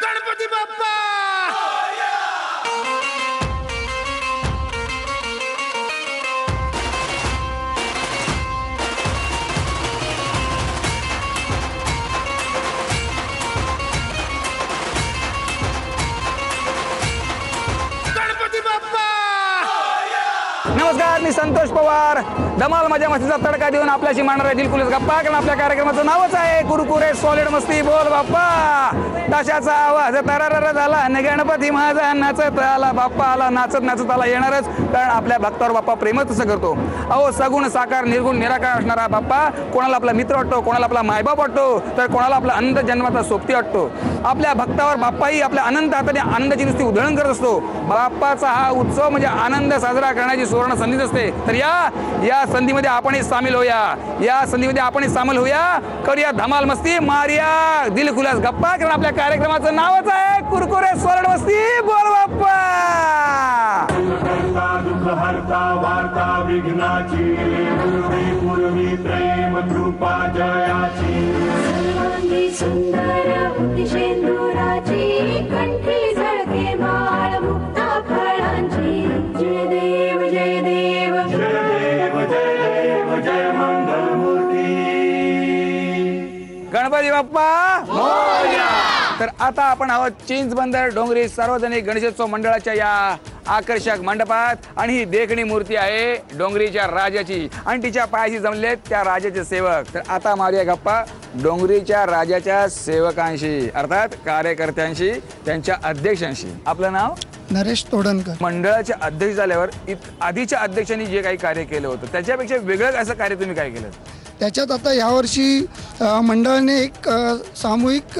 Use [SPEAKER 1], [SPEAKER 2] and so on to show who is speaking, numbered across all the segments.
[SPEAKER 1] गणपती बाप्पा
[SPEAKER 2] नमस्कार, मी संतोष पवार. धमाल मजा मस्तीचा तडका देऊन आपल्याशी मांडणार आहे दिलखुलास गप्पा. कारण आपल्या कार्यक्रमाचं नावच आहे कुरकुरे सॉलिड मस्ती बोल बाप्पा. ताशाचा आवाज तरार झाला आणि गणपती माझा नाचत आला. बाप्पा आला, नाचत नाचत आला येणारच. कारण आपल्या भक्तावर बाप्पा प्रेम तसं करतो. अहो सगुण साकार निर्गुण निराकार असणारा बाप्पा कोणाला आपला मित्र वाटतो, कोणाला आपला मायबाप वाटतो, तर कोणाला आपला अनंत जन्माचा सोबती वाटतो. आपल्या भक्तावर बाप्पाही आपल्या अनंत हाताने आनंदाची नुसती उधळण करत असतो. बाप्पाचा हा उत्सव म्हणजे आनंद साजरा करण्याची सुवर्ण संधी असते. तर या संधीमध्ये आपणही सामील होऊया. या संधीमध्ये आपणही सामील होऊया. करूया धमाल मस्ती, मारिया दिलखुलास गप्पा. कारण आपल्या कार्यक्रमाचं नावच आहे कुरकुरे सॉलिड मस्ती बोल बाप्पा.
[SPEAKER 3] वार्ता विघ्नाची पूर्वी प्रेम कृपा जयाची सुंदर शेंदुराची कंठी झळके माळ मुक्ता फळांची. जय देव जय देव जय देव जय देव जय मंगल मूर्ती.
[SPEAKER 2] गणपती बाप्पा मोरया. तर आता आपण आहोत चिंचबंदर डोंगरी सार्वजनिक गणेशोत्सव मंडळाच्या या आकर्षक मंडपात. आणि ही देखणी मूर्ती आहे डोंगरीच्या राजाची आणि तिच्या पायाशी जमलेत त्या राजाचे सेवक. तर आता मारूया गप्पा डोंगरीच्या राजाच्या सेवकांशी, अर्थात कार्यकर्त्यांशी, त्यांच्या अध्यक्षांशी. आपलं नाव?
[SPEAKER 4] नरेश तोडणकर.
[SPEAKER 2] मंडळाचे अध्यक्ष झाल्यावर आधीच्या अध्यक्षांनी जे काही कार्य केलं होतं त्याच्यापेक्षा वेगळं असं कार्य तुम्ही काय केलं?
[SPEAKER 4] त्याच्यात आता यावर्षी मंडळाने एक सामूहिक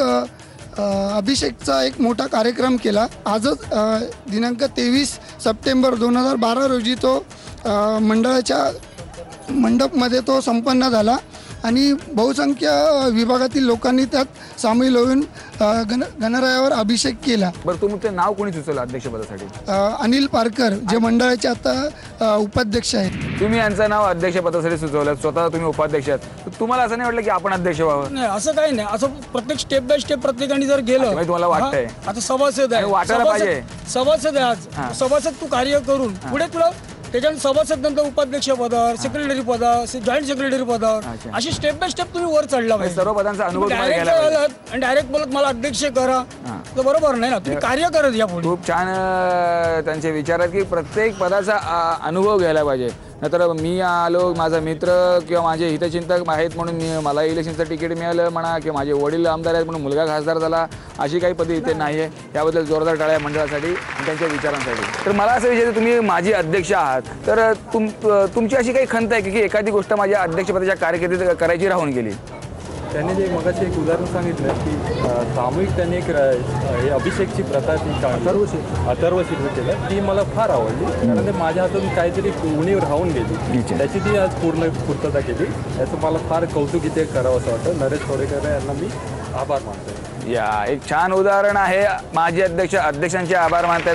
[SPEAKER 4] अभिषेकचा एक मोठा कार्यक्रम केला. आजच दिनांक 23 सप्टेंबर 2012 रोजी तो मंडळाच्या मंडपमध्ये तो संपन्न झाला आणि बहुसंख्य विभागातील लोकांनी त्यात सामील होऊन गणरायावर अभिषेक केला.
[SPEAKER 2] बरं, तुमचं नाव कोणी सुचवलं अध्यक्षपदासाठी?
[SPEAKER 4] अनिल पारकर, जे मंडळाचे आता उपाध्यक्ष आहेत.
[SPEAKER 2] तुम्ही यांचं नाव अध्यक्षपदासाठी सुचवलं, स्वतः तुम्ही उपाध्यक्ष आहात. तुम्हाला असं नाही वाटलं की आपण अध्यक्ष व्हावं?
[SPEAKER 5] नाही, असं काही नाही. असं प्रत्येक स्टेप बाय स्टेप प्रत्येकाने जर गेलं,
[SPEAKER 2] तुम्हाला वाटतंय
[SPEAKER 5] आता सभासद आहे,
[SPEAKER 2] वाटायला पाहिजे.
[SPEAKER 5] सभासद आहे आज, सभासद तू कार्य करून पुढे तुला त्याच्यानंतर सभासद नंतर उपाध्यक्ष पदावर, सेक्रेटरी पदावर, जॉईंट सेक्रेटरी पदावर, अशी स्टेप बाय स्टेप तुम्ही वर चढला पाहिजे.
[SPEAKER 2] सर्व पदांचा अनुभव
[SPEAKER 5] आणि डायरेक्ट बोलत मला अध्यक्ष करा, तर बरोबर नाही ना. तुम्ही कार्य करत या पुढे.
[SPEAKER 2] खूप छान त्यांचे विचार आहेत की प्रत्येक पदाचा अनुभव घ्यायला पाहिजे. नंतर मी आलो, माझा मित्र किंवा माझे हितचिंतक आहेत म्हणून मला इलेक्शनचं तिकीट मिळालं म्हणा, किंवा माझे वडील आमदार आहेत म्हणून मुलगा खासदार झाला, अशी काही पदे इथे नाही आहे. याबद्दल जोरदार टाळ्या मंडळासाठी आणि त्यांच्या विचारांसाठी. तर मला असं विचारायचं, तुम्ही माजी अध्यक्ष आहात, तर तुमची अशी काही खंत आहे की एखादी गोष्ट माझ्या अध्यक्षपदाच्या कारकिर्दीत करायची राहून गेली?
[SPEAKER 6] त्यांनी जे मगाशी एक उदाहरण सांगितलं की सामूहिक त्यांनी एक अभिषेकची प्रथा ती अथर्वशीर केलं, ती मला फार आवडली. कारण ते माझ्या हातून काहीतरी उणीव राहून गेली, त्याची ती आज पूर्ण पूर्तता केली. त्याचं मला फार कौतुक इथे करावं असं वाटतं. नरेश तोडेकर यांना मी आभार मानतो.
[SPEAKER 2] या एक छान उदाहरण आहे. माजी अध्यक्षांचे आभार मानतात.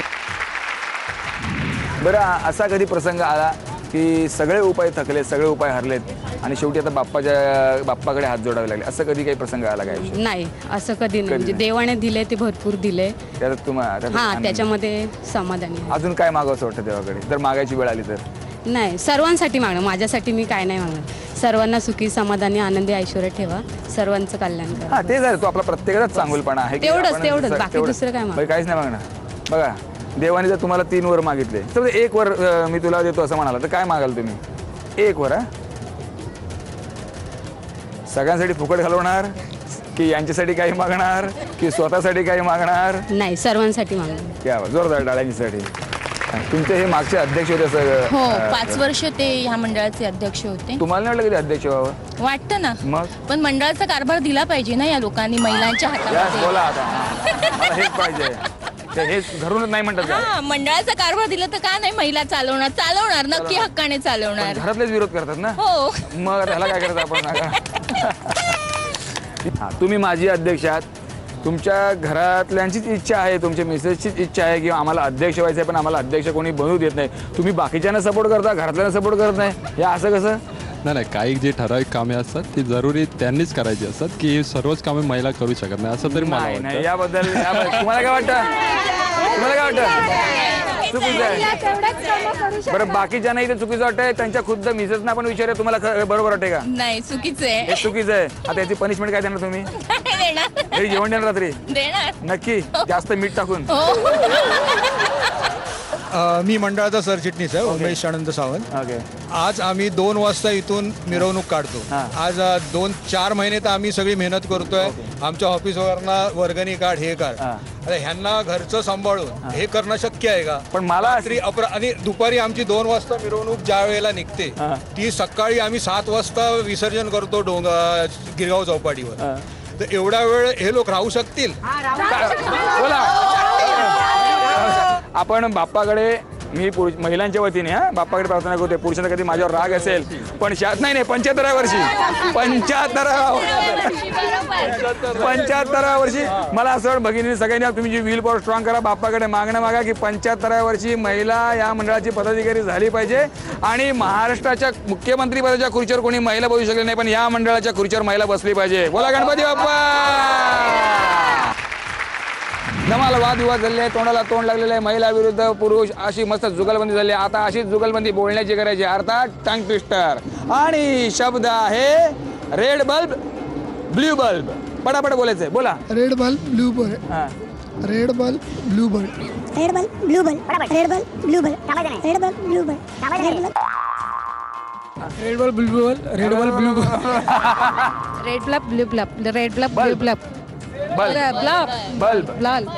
[SPEAKER 2] बरं, असा कधी प्रसंग आला की सगळे उपाय थकले, सगळे उपाय हरलेत आणि शेवटी आता बाप्पाकडे हात जोडावे लागले, असं कधी काही प्रसंग आला काय?
[SPEAKER 7] नाही, असं कधी नाही. म्हणजे देवाने दिले ते भरपूर दिले, त्याच्यामध्ये समाधानी.
[SPEAKER 2] अजून काय मागावंसं वाटतं देवाकडे जर मागायची वेळ आली तर?
[SPEAKER 7] नाही, सर्वांसाठी मागणं. माझ्यासाठी मी काय नाही मागणार. सर्वांना सुखी समाधानी आनंदी ऐश्वर्य ठेवा, सर्वांचं कल्याण करा.
[SPEAKER 2] ते झालं, तो आपला प्रत्येकाचाच चांगुलपणा आहे.
[SPEAKER 7] तेवढंच बाकी दुसरं काय मागणार?
[SPEAKER 2] काहीच नाही मागणार. बघा, देवाने जर तुम्हाला 3 वर मागितले तर 1 वर मी तुला देतो असं म्हणाला तर काय मागाल तुम्ही? 1 वर. सगळ्यांसाठी फुकट घालवणार की यांच्यासाठी काही मागणार की स्वतःसाठी काही मागणार?
[SPEAKER 7] नाही, सर्वांसाठी मागणार.
[SPEAKER 2] क्या जोरदार टाळ्यांसाठी. तुमचे हे मागचे अध्यक्ष होते सगळं?
[SPEAKER 8] हो, 5 वर्ष ते ह्या मंडळाचे अध्यक्ष होते.
[SPEAKER 2] तुम्हाला नाही वाटलं कधी अध्यक्ष व्हावं?
[SPEAKER 8] वाटतं ना.
[SPEAKER 2] मग
[SPEAKER 8] पण मंडळाचा कारभार दिला पाहिजे ना या लोकांनी, महिलांच्या हातामध्ये.
[SPEAKER 2] बोला आता, मला हेच पाहिजे. हे धरूनच नाही म्हणतात का?
[SPEAKER 8] मंडळाचा कारभार दिला तर का नाही महिला चालवणार नक्की हक्काने चालवणार.
[SPEAKER 2] घरातलेच विरोध करतात ना.
[SPEAKER 8] हो,
[SPEAKER 2] मग त्याला काय करायचं आपण सांगा. तुम्ही माजी अध्यक्ष आहात, तुमच्या घरातल्यांचीच इच्छा आहे, तुमच्या मिसेसचीच इच्छा आहे की आम्हाला अध्यक्ष व्हायचं आहे, पण आम्हाला अध्यक्ष कोणी बनवू देत नाही. तुम्ही बाकीच्यांना सपोर्ट करता, घरातल्यांना सपोर्ट करत नाही. हे असं कसं?
[SPEAKER 6] नाही, काही जे ठराविक कामे असतात ती जरुरी त्यांनीच करायची असतात, की सर्वच कामे महिला करू शकत नाही असं तरी मला
[SPEAKER 2] नाही
[SPEAKER 6] वाटतं.
[SPEAKER 2] नाही, याबद्दल तुम्हाला काय वाटतं? तुम्हाला काय वाटतं? चुकीचं आहे. बरं, बाकीच्यांनाही ते चुकीचं वाटतंय, त्यांच्या खुद्द मिसेसना आपण विचारूया, तुम्हाला बरोबर वाटते का?
[SPEAKER 8] नाही चुकीचं आहे.
[SPEAKER 2] हे चुकीचं आहे. आता याची पनिशमेंट काय देणार तुम्ही?
[SPEAKER 8] देणार
[SPEAKER 2] हे जेवण देणार रात्री
[SPEAKER 8] देणार
[SPEAKER 2] नक्की, जास्त मीठ टाकून.
[SPEAKER 1] मी मंडळाचा सरचिटणीस आहे, उमेश आनंद सावंत.
[SPEAKER 2] ओके.
[SPEAKER 1] आज आम्ही 2 वाजता इथून मिरवणूक काढतो. आज 2-4 महिने तर आम्ही सगळी मेहनत करतोय. आमच्या ऑफिसवरनं वर्गणी काढ, हे काढ. आता ह्यांना घरचं सांभाळून हे करणं शक्य आहे का?
[SPEAKER 2] पण मला
[SPEAKER 1] आणि दुपारी आमची 2 वाजता मिरवणूक ज्या वेळेला निघते ती सकाळी आम्ही 7 वाजता विसर्जन करतो गिरगाव चौपाटीवर. तर एवढा वेळ हे लोक राहू शकतील?
[SPEAKER 2] बोला. आपण बाप्पाकडे, मी महिलांच्या वतीने बाप्पाकडे प्रार्थना करते, पुरुषांचा कधी माझ्यावर राग असेल पण नाही 75व्या वर्षी 75व्या वर्षी मला असं वाटतं भगिनी सगळ्यांनी तुम्ही जी व्हील पॉवर स्ट्रॉंग करा, बाप्पाकडे मागणं मागा की 75व्या वर्षी महिला या मंडळाची पदाधिकारी झाली पाहिजे. आणि महाराष्ट्राच्या मुख्यमंत्री पदाच्या खुर्चीवर कोणी महिला बसू शकली नाही, पण या मंडळाच्या खुर्चीवर महिला बसली पाहिजे. बोला गणपती बाप्पा. धमाल वादविवाद झालेले आहे, तोंडाला तोंड लागलेलं आहे, महिला विरुद्ध पुरुष अशी मस्त जुगलबंदी झाली. आता अशीच जुगलबंदी बोलण्याची करायची, अर्थात टंग ट्विस्टर. आणि शब्द आहे रेड बल्ब ब्ल्यू बल्ब. पटापट बोलायचंय, बोला.
[SPEAKER 4] Red bulb blue bulb. Red bulb blue bulb.
[SPEAKER 9] Red bulb blue bulb. Red bulb blue bulb. Red bulb blue bulb.
[SPEAKER 5] Red bulb blue bulb. Red bulb blue bulb.
[SPEAKER 7] Red bulb blue bulb. Red bulb blue bulb.
[SPEAKER 2] Bulb bulb
[SPEAKER 7] लाल.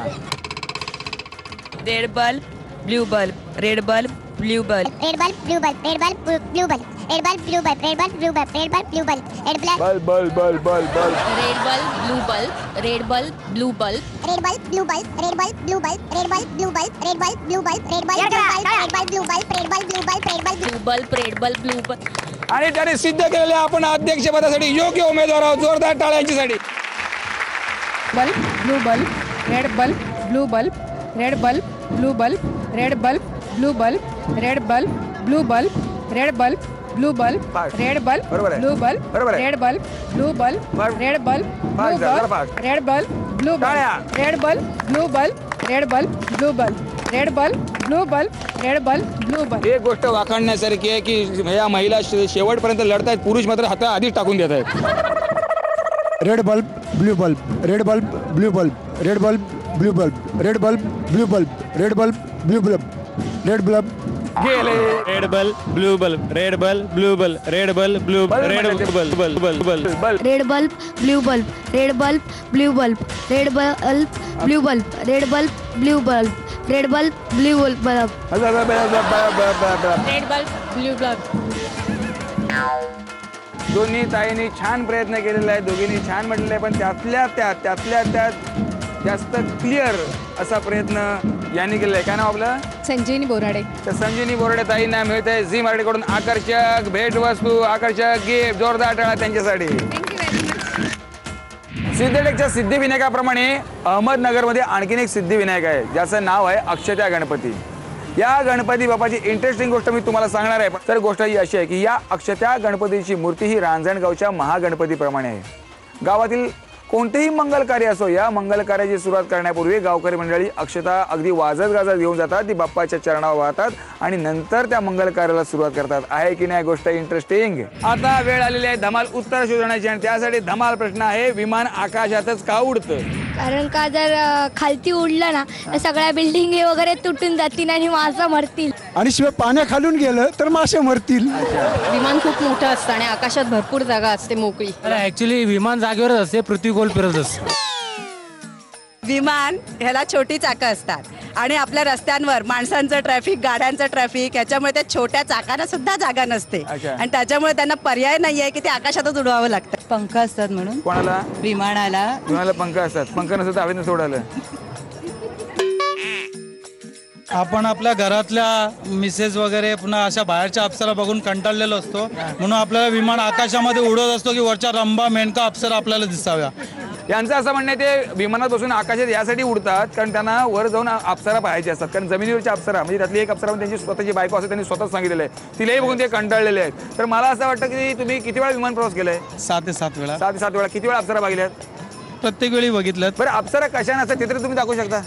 [SPEAKER 10] Red bulb blue bulb. Red bulb blue bulb.
[SPEAKER 9] Red bulb blue bulb. Red bulb blue bulb. Red bulb blue bulb. Red bulb blue bulb. Red bulb blue bulb. Red bulb
[SPEAKER 2] bulb bulb bulb bulb bulb.
[SPEAKER 8] Red bulb blue bulb. Red bulb blue bulb.
[SPEAKER 9] Red bulb blue bulb. Red bulb blue bulb. Red bulb blue bulb. Red bulb blue bulb. Red bulb blue bulb. Red bulb blue bulb. Red bulb blue bulb.
[SPEAKER 8] Blue bulb. Red bulb blue bulb.
[SPEAKER 2] आणि त्याने सिद्ध केलेले आपण अध्यक्षपदासाठी योग्य उमेदवार आहोत. जोरदार टाळ्यांच्यासाठी.
[SPEAKER 7] Bulb blue bulb. Red bulb blue bulb. Red bulb blue bulb. Red bulb blue bulb. Red bulb blue bulb. Red bulb blue bulb. Red bulb blue bulb. Red bulb blue bulb. Red bulb blue bulb. Red bulb blue bulb. Red bulb blue bulb. Red bulb blue bulb. Red bulb blue bulb. Red bulb blue bulb.
[SPEAKER 2] एक गोष्ट वाखाणण्यासारखी आहे की या महिला शेवटपर्यंत लढतायत, पुरुष मात्र हात आधीच टाकून देत आहेत.
[SPEAKER 1] Red bulb blue bulb. Red bulb blue bulb. Red bulb blue bulb. Red bulb blue bulb. Red bulb blue bulb. Red bulb
[SPEAKER 2] गेले.
[SPEAKER 6] Red bulb blue bulb. Red bulb blue bulb. Red bulb blue red bulb bulb bulb.
[SPEAKER 9] Red bulb blue bulb. Red bulb blue bulb. Red bulb blue bulb. Red bulb blue bulb. Red bulb blue bulb.
[SPEAKER 8] Red bulb blue bulb.
[SPEAKER 2] दोन्ही ताईंनी छान प्रयत्न केलेला आहे, दोघींनी छान म्हटलेलं आहे, पण त्यातल्या त्यात जास्त क्लिअर असा प्रयत्न यांनी केलेला आहे. काय नाव आपलं?
[SPEAKER 7] संजीवनी बोराडे.
[SPEAKER 2] तर संजीवनी बोराडे ताईंना मिळते झी मराठीकडून आकर्षक भेटवस्तू, आकर्षक गिफ्ट. जोरदार टाळा त्यांच्यासाठी. सिद्धटेकच्या सिद्धिविनायकाप्रमाणे अहमदनगरमध्ये आणखीन एक सिद्धिविनायक आहे, ज्याचं नाव आहे अक्षत्या गणपती. या गणपती बाप्पाची इंटरेस्टिंग गोष्ट मी तुम्हाला सांगणार आहे. तर गोष्ट ही अशी आहे की या अक्षत्या गणपतीची मूर्ती ही रांजणगावच्या महागणपतीप्रमाणे आहे. गावातील कोणतेही मंगल कार्य असो, या मंगल कार्याची सुरुवात करण्यापूर्वी गावकरी मंडळी अक्षता अगदी वाजत गाजत घेऊन जातात, ती बाप्पाच्या चरणावर वाहतात आणि नंतर त्या मंगल कार्याला सुरुवात करतात. आहे की नाही गोष्ट इंटरेस्टिंग? आता वेळ आलेली आहे धमाल उत्तर शोधण्याची, आणि त्यासाठी धमाल प्रश्न आहे, विमान आकाशातच का उडतं?
[SPEAKER 9] कारण का जर खालती उडलं ना तर सगळ्या बिल्डिंग वगैरे तुटून जातील आणि मासे मरतील.
[SPEAKER 1] आणि शिवाय पाण्याखालून गेलं तर मासे मरतील.
[SPEAKER 7] विमान खूप मोठं असतं आणि आकाशात भरपूर जागा असते मोकळी.
[SPEAKER 5] ऍक्च्युली विमान जागेवरच असते, पृथ्वी गोल फिरत असते.
[SPEAKER 10] विमान ह्याला छोटी चाकं असतात आणि आपल्या रस्त्यांवर माणसांचं ट्रॅफिक, गाड्यांचं ट्रॅफिक, याच्यामुळे त्या छोट्या चाकांना सुद्धा जागा नसते आणि त्याच्यामुळे त्यांना पर्याय नाहीये की ते आकाशातच उडवावं लागतं. पंख असतात म्हणून.
[SPEAKER 2] कोणाला?
[SPEAKER 10] विमानाला
[SPEAKER 2] पंख असतात. पंख नसतात तर हवेतून सोडायला.
[SPEAKER 11] आपण आपल्या घरातल्या मिसेस वगैरे पुन्हा अशा बाहेरच्या अप्सरा बघून कंटाळलेलो असतो, म्हणून आपल्याला विमान आकाशामध्ये उडत असतो की वरच्या रंभा मेनका अप्सरा आपल्याला दिसाव्या.
[SPEAKER 2] यांचं असं म्हणणं आहे ते विमानात बसून आकाशात यासाठी उडतात कारण त्यांना वर जाऊन अप्सरा पाहायचे असतात. कारण जमिनीवरच्या अप्सरा म्हणजे त्यातली एक अप्सरा त्यांची स्वतःची बायको असं त्यांनी स्वतःच सांगितलेलं आहे. तिलाही बघून ते कंटाळलेले आहेत. तर मला असं वाटतं की तुम्ही किती वेळा विमान प्रवास केलाय?
[SPEAKER 11] 6 ते 7 वेळा.
[SPEAKER 2] 6 ते 7 वेळा. किती वेळा अप्सरा बघितल्यात?
[SPEAKER 11] प्रत्येक वेळी बघितलं.
[SPEAKER 2] बरं अप्सरा कशा नसतात ते तर तुम्ही दाखवू शकता?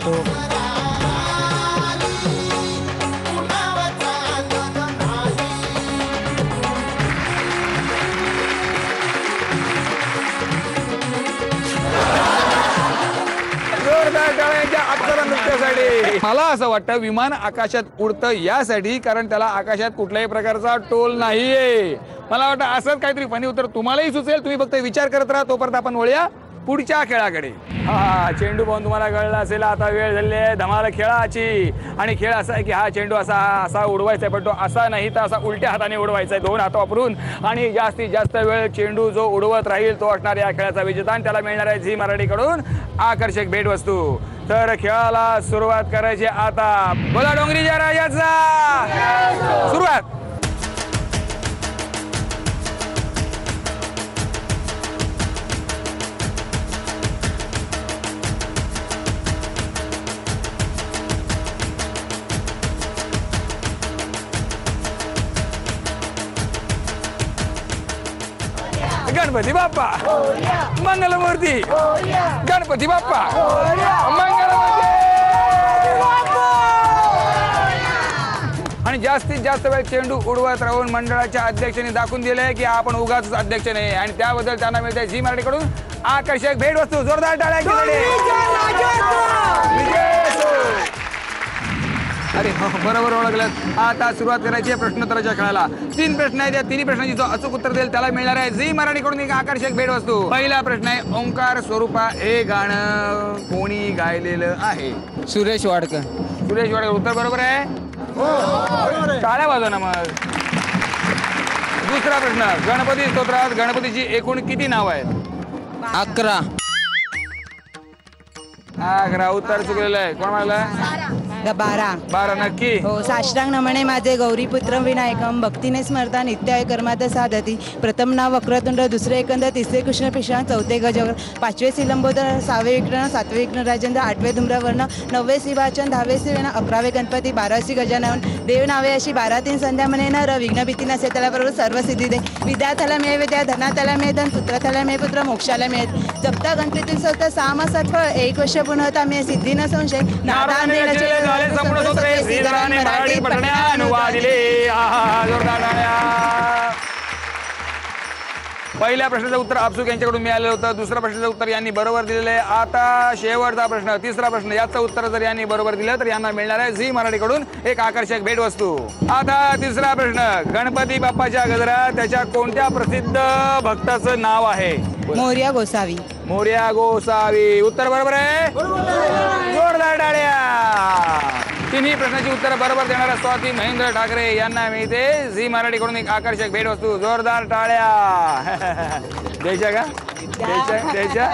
[SPEAKER 2] मला असं वाटतं विमान आकाशात उडतं यासाठी कारण त्याला आकाशात कुठल्याही प्रकारचा टोल नाहीये. मला वाटतं असंच काहीतरी फनी उत्तर तुम्हालाही सुचेल. तुम्ही फक्त विचार करत राहा. तोपर्यंत आपण वळूया पुढच्या खेळाकडे. हा चेंडू पाहून तुम्हाला कळलं असेल आता वेळ झाली आहे धमाल खेळाची. आणि खेळ असा आहे की हा चेंडू असा उडवायचा आहे पण तो असा नाही तर असा उलट्या हाताने उडवायचा आहे 2 हात वापरून. आणि जास्तीत जास्त वेळ चेंडू जो उडवत राहील तो असणार या खेळाचा विजेता आणि त्याला मिळणार आहे झी मराठीकडून आकर्षक भेटवस्तू. तर खेळाला सुरुवात करायची आता. बोला डोंगरीच्या राजाचा सुरुवात. गणपती बाप्पा मंगलमूर्ती. गणपती बाप्पा मंगलमूर्ती. आणि जास्तीत जास्त वेळ चेंडू उडवत राहून मंडळाच्या अध्यक्षांनी दाखवून दिलंय की आपण उगाच अध्यक्ष नाही आणि त्याबद्दल त्यांना मिळते झी मराठीकडून आकर्षक भेटवस्तू. जोरदार टाळ्या. अरे बरोबर ओळखलं. आता सुरुवात करायची आहे प्रश्नोत्तराच्या खेळाला. 3 प्रश्न आहेत. या 3 प्रश्नांची जो अचूक उत्तर देईल त्याला मिळणार आहे झी मराठीकडून एक आकर्षक भेटवस्तू. पहिला प्रश्न आहे ओंकार स्वरूपा हे गाणं कोणी गायलेलं आहे?
[SPEAKER 12] सुरेश वाडकर.
[SPEAKER 2] सुरेश वाडकर उत्तर बरोबर आहे. टाळ्या वाजवा ना मग. दुसरा प्रश्न गणपती स्तोत्रात गणपतीची एकूण किती नावं आहेत?
[SPEAKER 12] 11.
[SPEAKER 2] 11 उत्तर चुकलेलं आहे. कोण म्हणाला?
[SPEAKER 10] 12
[SPEAKER 2] नक्की.
[SPEAKER 10] हो. साष्टांग नमणे माझे गौरीपुत्र विनायकम भक्तीने स्मरता नित्य कर्मात साधती. प्रथम नाव वक्रतुंड, दुसरे एकंद, तिसरे कृष्ण पिषाण, चौथे गजवर, 5वे सिलंबोदर, 6वे विघ्न, 7वे विघ्न राजेंद्र, 8वे धूम्रवर्ण, 9वे श्रीवाचन, 10वे श्रीवेण, 11वे गणपती, 12वी गजानन. देव नावे अशी 12 संध्या म्हणे नर. विघ्न भीती नसे त्याला सर्व सिद्धी दे. विद्यार्थ्याला मिळे विद्या, धनाथ्याला मिळे धन, पुत्राथ्याला मिळे पुत्र, मोक्षाला मिळे. जपता गणपती सौत साम सत्फळ, एक वर्ष पुन्हा मिळे सिद्धी न संशय.
[SPEAKER 2] मराठी पठण्या अनुवादिले. पहिल्या प्रश्नाचं उत्तर आपसूक यांच्याकडून मिळालेलं होतं. दुसऱ्या प्रश्नाचं उत्तर यांनी बरोबर दिलेलं आहे. आता शेवटचा प्रश्न तिसरा प्रश्न याचं उत्तर जर यांनी बरोबर दिलं तर यांना मिळणार आहे झी मराठीकडून एक आकर्षक भेटवस्तू. आता तिसरा प्रश्न गणपती बाप्पाच्या गजरात त्याच्या कोणत्या प्रसिद्ध भक्ताचं नाव आहे?
[SPEAKER 10] मोरया गोसावी.
[SPEAKER 2] मोरया गोसावी उत्तर बरोबर आहे. जोरदार टाळ्या. तिन्ही प्रश्नाची उत्तर बरोबर देणारा स्वाती महेंद्र ठाकरे यांना मिळते झी मराठीकडून एक आकर्षक भेटवस्तू. जोरदार टाळ्या. द्यायच्या का? द्यायच्या.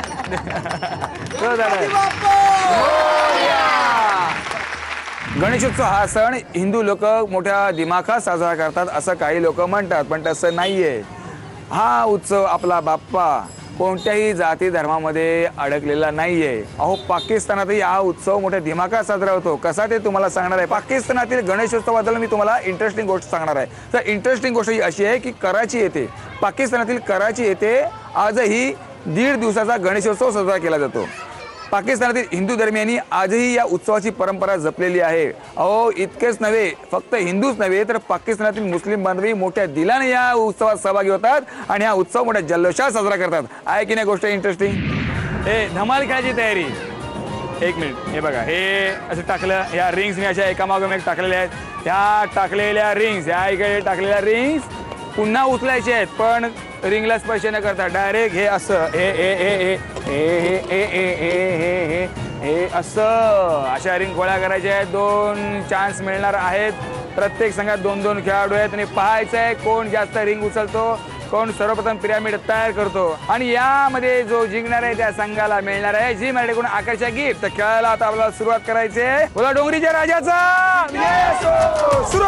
[SPEAKER 2] गणेशोत्सव हा सण हिंदू लोक मोठ्या दिमाखात साजरा करतात असं काही लोक म्हणतात पण तसं नाहीये. हा उत्सव आपला बाप्पा कोणत्याही जाती धर्मामध्ये अडकलेला नाहीये. अहो पाकिस्तानातही हा उत्सव मोठ्या दिमाखात साजरा होतो. कसा ते तुम्हाला सांगणार आहे. पाकिस्तानातील गणेशोत्सवाबद्दल मी तुम्हाला इंटरेस्टिंग गोष्ट सांगणार आहे. तर इंटरेस्टिंग गोष्ट ही अशी आहे की कराची येथे पाकिस्तानातील कराची येथे आजही 1.5 दिवसाचा गणेशोत्सव साजरा केला जातो. पाकिस्तानातील हिंदू धर्मियांनी आजही या उत्सवाची परंपरा जपलेली आहे. अहो इतकेच नव्हे फक्त हिंदूच नव्हे तर पाकिस्तानातील मुस्लिम बांधवी मोठ्या दिलाने या उत्सवात सहभागी होतात आणि हा उत्सव मोठ्या जल्लोषात साजरा करतात. आहे की नाही गोष्ट इंटरेस्टिंग. हे धमाल खेळाची तयारी. 1 मिनिट. हे बघा हे असं टाकलं. या रिंग्स मी अशा एकामागोम एक टाकलेल्या आहेत. ह्या टाकलेल्या रिंग्स या इकडे टाकलेल्या रिंग्स पुन्हा उचलायचे आहेत पण रिंगला स्पर्श न करता डायरेक्ट हे असं हे असं अशा रिंग गोळा करायच्या आहेत. 2 चान्स मिळणार आहेत. प्रत्येक संघात 2-2 खेळाडू आहेत आणि पाहायचं आहे कोण जास्त रिंग उचलतो, कोण सर्वप्रथम पिरामिड तयार करतो आणि यामध्ये जो जिंकणार आहे त्या संघाला मिळणार आहे झी मराठीकडून आकर्षक गिफ्ट. तर खेळायला आता आपल्याला सुरुवात करायची आहे. बोला डोंगरीच्या राजाचा सुरू.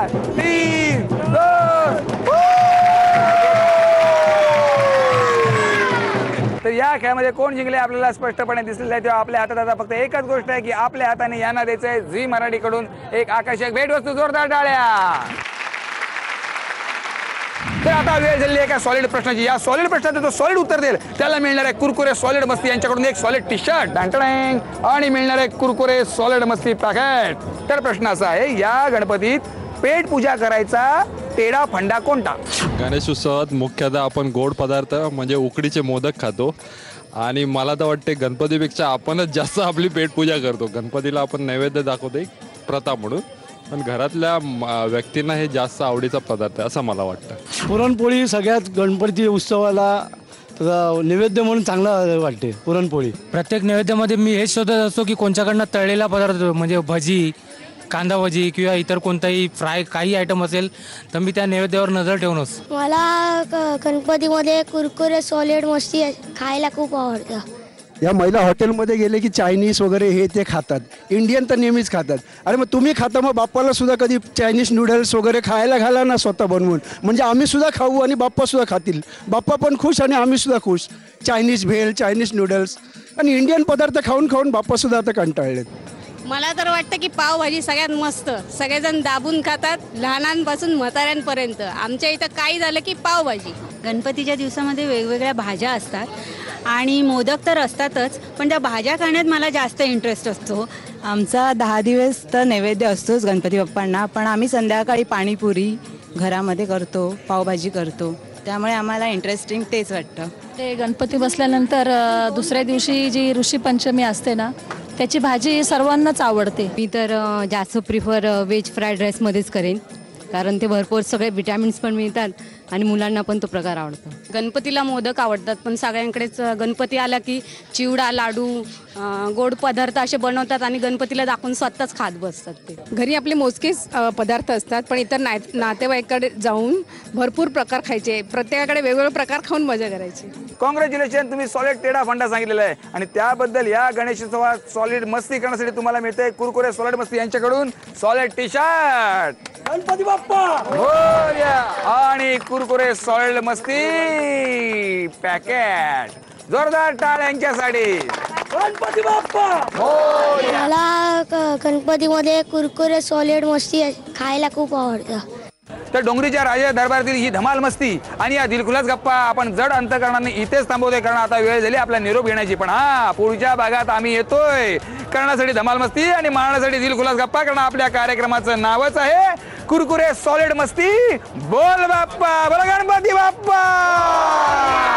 [SPEAKER 2] 3 2 तर या खेळामध्ये कोण जिंकले आपल्याला स्पष्टपणे दिसलेलं आहे. तेव्हा आपल्या हातात आता फक्त एकच गोष्ट आहे की आपल्या हाताने यांना द्यायचं आहे झी मराठीकडून एक आकर्षक भेटवस्तू. जोरदार टाळ्या. तर आता वेळ झालेली आहे एका सॉलिड प्रश्नाची. या सॉलिड प्रश्नाचं जो सॉलिड उत्तर देईल त्याला मिळणार आहे कुरकुरे सॉलिड मस्ती यांच्याकडून एक सॉलिड टी शर्ट आणि मिळणार आहे कुरकुरे सॉलिड मस्ती पॅकेट. तर प्रश्न असा आहे, या गणपतीत पेट पूजा करायचा टेढा फंडा कोणता?
[SPEAKER 6] गणेश उत्सवात मुख्यतः आपण गोड पदार्थ म्हणजे उकडीचे मोदक खातो आणि मला तर वाटते गणपतीपेक्षा आपणच जास्त आपली पेटपूजा करतो. गणपतीला आपण नैवेद्य दाखवतो एक प्रथा म्हणून, पण घरातल्या व्यक्तींना हे जास्त आवडीचा पदार्थ आहे असं मला वाटतं.
[SPEAKER 12] पुरणपोळी सगळ्यात गणपती उत्सवाला नैवेद्य म्हणून चांगला वाटते. पुरणपोळी
[SPEAKER 11] प्रत्येक नैवेद्यामध्ये मी हेच शोधत असतो की कोणच्याकडनं तळलेला पदार्थ म्हणजे भजी, कांदा भजी किंवा इतर कोणताही फ्राय काही आयटम असेल तर मी त्या नैवेद्यावर नजर ठेवूनच.
[SPEAKER 9] मला गणपतीमध्ये कुरकुरे सॉलिड मस्ती खायला खूप आवडतं.
[SPEAKER 12] या महिला हॉटेलमध्ये गेले की चायनीज वगैरे हे ते खातात, इंडियन तर नेहमीच खातात. अरे मग तुम्ही खाता, मग बाप्पाला सुद्धा कधी चायनीज नूडल्स वगैरे खायला घाला ना स्वतः बनवून, म्हणजे आम्ही सुद्धा खाऊ आणि बाप्पा सुद्धा खातील. बाप्पा पण खुश आणि आम्ही सुद्धा खुश. चायनीज भेल, चायनीज नूडल्स आणि इंडियन पदार्थ खाऊन खाऊन बाप्पा सुद्धा आता कंटाळलेत.
[SPEAKER 10] मला तर वाटतं की पावभाजी सगळ्यात मस्त, सगळेजण दाबून खातात, लहानांपासून म्हाताऱ्यांपर्यंत. आमच्या इथं काही झालं की पावभाजी.
[SPEAKER 13] गणपतीच्या दिवसामध्ये वेगवेगळ्या भाज्या असतात आणि मोदक तर असतातच, पण त्या भाज्या खाण्यात मला जास्त इंटरेस्ट असतो. आमचा 10 दिवस तर नैवेद्य असतोच गणपती बाप्पांना, पण आम्ही संध्याकाळी पाणीपुरी घरामध्ये करतो, पावभाजी करतो, त्यामुळे आम्हाला इंटरेस्टिंग तेच वाटतं.
[SPEAKER 8] ते गणपती बसल्यानंतर दुसऱ्या दिवशी जी ऋषी पंचमी असते ना, त्याची भाजी सर्वांनाच आवडते.
[SPEAKER 13] मी तर जास्त प्रिफर व्हेज फ्राईड राईसमध्येच करेन, कारण ते भरपूर सगळे विटॅमिन्स पण मिळतात आणि मुलांना पण तो प्रकार आवडतो. गणपतीला मोदक आवडतात, पण सगळ्यांकडेच गणपती आला की चिवडा, लाडू, गोड पदार्थ असे बनवतात आणि गणपतीला दाखवून स्वतःच खात बसतात. ते
[SPEAKER 7] घरी आपले मोजकेच पदार्थ असतात, पण इतर नातेवाईकाकडे जाऊन भरपूर प्रकार खायचे, प्रत्येकाकडे वेगवेगळे प्रकार खाऊन मजा करायची.
[SPEAKER 2] कॉंग्रॅच्युलेशन, तुम्ही सॉलिड टेढा फंडा सांगितलेला आहे आणि त्याबद्दल या गणेशोत्सवात सॉलिड मस्ती करण्यासाठी तुम्हाला मिळते कुरकुरे सॉलिड मस्ती यांच्याकडून solid T shirt.
[SPEAKER 5] Ganpati Bappa
[SPEAKER 2] आणि कुरकुरे सॉलिड मस्ती पॅकेट. जोरदार टाळ्यांच्यासाठी.
[SPEAKER 5] गणपती बाप्पा.
[SPEAKER 9] मला गणपतीमध्ये कुरकुरे सॉलिड मस्ती खायला खूप आवडतं.
[SPEAKER 2] तर डोंगरीच्या राजा दरबारातील ही धमाल मस्ती आणि या दिलखुलास गप्पा आपण जड अंतकरणाने इथेच थांबवतोय, कारण आता वेळ झाली आपला निरोप घेण्याची. पण पुढच्या भागात आम्ही येतोय करण्यासाठी धमाल मस्ती आणि मारण्यासाठी दिलखुलास गप्पा, कारण आपल्या कार्यक्रमाचं नावच आहे कुरकुरे सॉलिड मस्ती. बोल बाप्पा, बोल गणपती बाप्पा.